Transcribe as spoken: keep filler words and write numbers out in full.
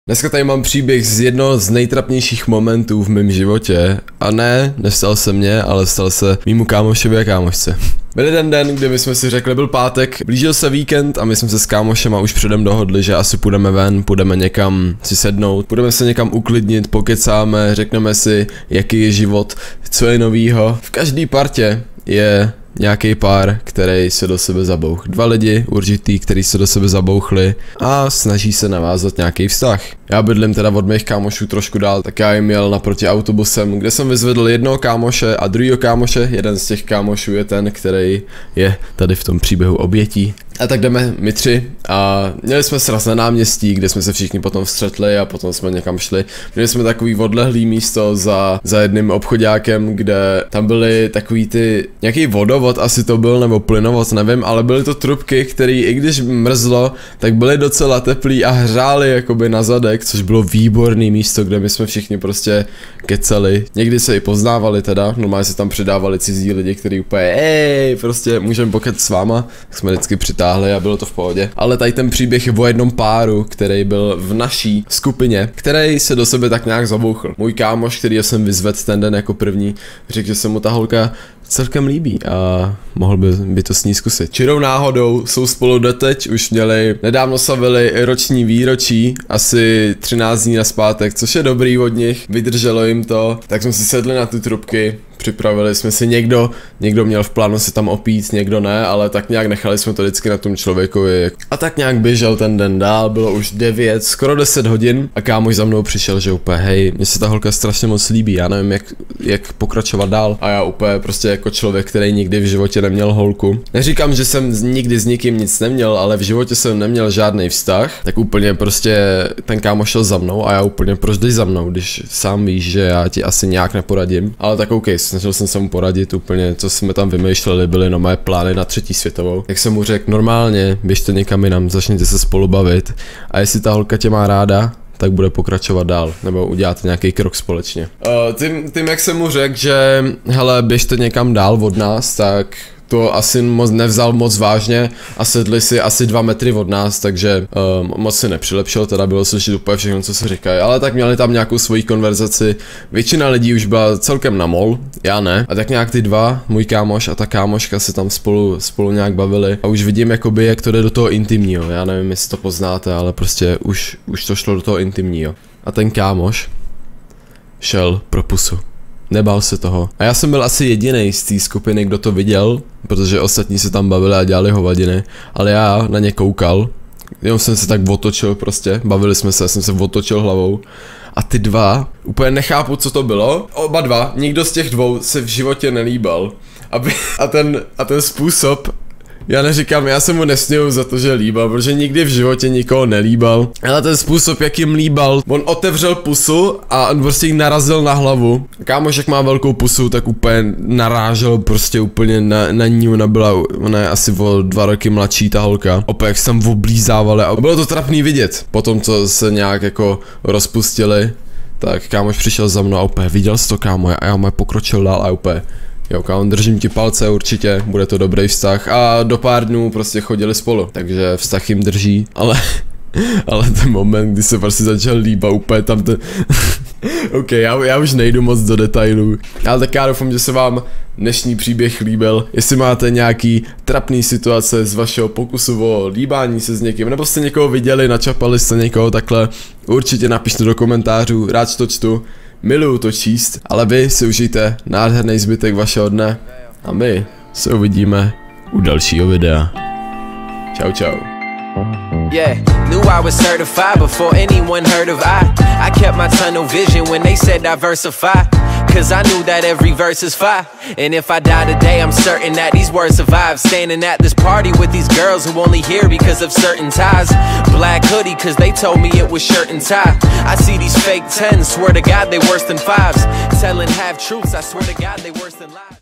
Dneska tady mám příběh z jednoho z nejtrapnějších momentů v mém životě. A ne, nestal se mně, ale stal se mýmu kámošovi a kámošce. Byl ten den, kdy my jsme si řekli, byl pátek, blížil se víkend a my jsme se s kámošema už předem dohodli, že asi půjdeme ven, půjdeme někam si sednout, půjdeme se někam uklidnit, pokecáme, řekneme si, jaký je život, co je novýho. V každé partě je nějaký pár, který se do sebe zabouch. Dva lidi určitý, který se do sebe zabouchli a snaží se navázat nějaký vztah. Já bydlím teda od mých kámošů trošku dál, tak já jim jel naproti autobusem, kde jsem vyzvedl jednoho kámoše a druhýho kámoše. Jeden z těch kámošů je ten, který je tady v tom příběhu obětí. A tak jdeme my tři a měli jsme sraz na náměstí, kde jsme se všichni potom vstřetli a potom jsme někam šli. Měli jsme takový odlehlý místo za, za jedním obchodákem, kde tam byly takový ty, nějaký vodovod asi to byl, nebo plynovod, nevím, ale byly to trubky, které i když mrzlo, tak byly docela teplý a hřály jakoby na zadek, což bylo výborný místo, kde my jsme všichni prostě keceli. Někdy se i poznávali teda, normálně se tam přidávali cizí lidi, kteří úplně ej, prostě můžeme poket s váma, tak jsme vždycky přitáhli a bylo to v pohodě. Ale tady ten příběh je o jednom páru, který byl v naší skupině, který se do sebe tak nějak zabouchl. Můj kámoš, který jsem vyzvedl ten den jako první, řekl, že se mu ta holka celkem líbí a mohl by, by to s ní zkusit. Čirou náhodou jsou spolu doteď, už měli, nedávno slavili roční výročí, asi třináct dní nazpátek, což je dobrý od nich, vydrželo jim to, tak jsme si sedli na ty trubky, připravili jsme si, někdo, někdo měl v plánu se tam opít, někdo ne, ale tak nějak nechali jsme to vždycky na tom člověkovi. A tak nějak běžel ten den dál, bylo už devět, skoro deset hodin a kámoš za mnou přišel, že úplně hej, mně se ta holka strašně moc líbí, já nevím jak, jak pokračovat dál a já úplně prostě jako člověk, který nikdy v životě neměl holku. Neříkám, že jsem nikdy s nikým nic neměl, ale v životě jsem neměl žádný vztah, tak úplně prostě ten kámoš šel za mnou a já úplně proč jdeš za mnou, když sám víš, že já ti asi nějak neporadím, ale tak OK, snažil jsem se mu poradit úplně, co jsme tam vymýšleli, byly no moje plány na třetí světovou. Jak jsem mu řekl, normálně běžte někam jinam, začněte se spolu bavit a jestli ta holka tě má ráda, tak bude pokračovat dál, nebo uděláte nějaký krok společně. Uh, tím, tím, jak jsem mu řekl, že hele, běžte někam dál od nás, tak to asi moc nevzal moc vážně a sedli si asi dva metry od nás, takže um, moc si nepřilepšil, teda bylo slyšet úplně všechno, co se říkají, ale tak měli tam nějakou svoji konverzaci, většina lidí už byla celkem na mol, já ne, a tak nějak ty dva, můj kámoš a ta kámoška se tam spolu, spolu nějak bavili a už vidím jakoby, jak to jde do toho intimního, já nevím, jestli to poznáte, ale prostě už, už to šlo do toho intimního a ten kámoš šel pro pusu. Nebál se toho. A já jsem byl asi jedinej z té skupiny, kdo to viděl, protože ostatní se tam bavili a dělali hovadiny, ale já na ně koukal, jenom jsem se tak otočil prostě, bavili jsme se, já jsem se otočil hlavou a ty dva, úplně nechápu, co to bylo, oba dva, nikdo z těch dvou se v životě nelíbal. Aby, a, ten, a ten způsob, já neříkám, já se mu nesměju za to, že líbal, protože nikdy v životě nikoho nelíbal. Ale ten způsob, jak jim líbal, on otevřel pusu a on prostě jí narazil na hlavu. Kámoš, jak má velkou pusu, tak úplně narážel prostě úplně na, na ní, ona byla, ona je asi o dva roky mladší ta holka. Opět jak se tam oblízávali a bylo to trapný vidět. Potom, co se nějak jako rozpustili, tak kámoš přišel za mnou a úplně viděl jsi to, kámo, a já mu pokročil dál a úplně jo, kámo, držím ti palce určitě, bude to dobrý vztah a do pár dnů prostě chodili spolu, takže vztah jim drží, ale, ale ten moment, kdy se prostě začal líbat úplně tam ten, ok, já, já už nejdu moc do detailů, ale tak já doufám, že se vám dnešní příběh líbil, jestli máte nějaký trapný situace z vašeho pokusu o líbání se s někým, nebo jste někoho viděli, načapali jste někoho takhle, určitě napište do komentářů, rád to čtu. Miluju to číst, ale vy si užijte nádherný zbytek vašeho dne a my se uvidíme u dalšího videa. Čau čau. Yeah, knew I was certified before anyone heard of I. I kept my tunnel vision when they said diversify. Cause I knew that every verse is fire. And if I die today, I'm certain that these words survive. Standing at this party with these girls who only here because of certain ties. Black hoodie cause they told me it was shirt and tie. I see these fake tens, swear to God they worse than fives. Telling half truths, I swear to God they worse than lies.